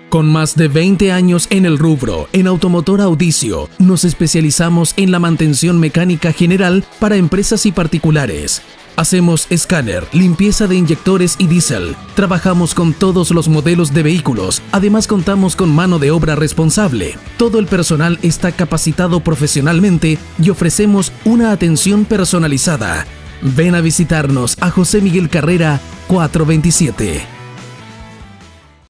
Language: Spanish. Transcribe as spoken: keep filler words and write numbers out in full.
Con más de veinte años en el rubro, en Automotor Audicio, nos especializamos en la mantención mecánica general para empresas y particulares. Hacemos escáner, limpieza de inyectores y diésel. Trabajamos con todos los modelos de vehículos. Además contamos con mano de obra responsable. Todo el personal está capacitado profesionalmente y ofrecemos una atención personalizada. Ven a visitarnos a José Miguel Carrera cuatrocientos veintisiete.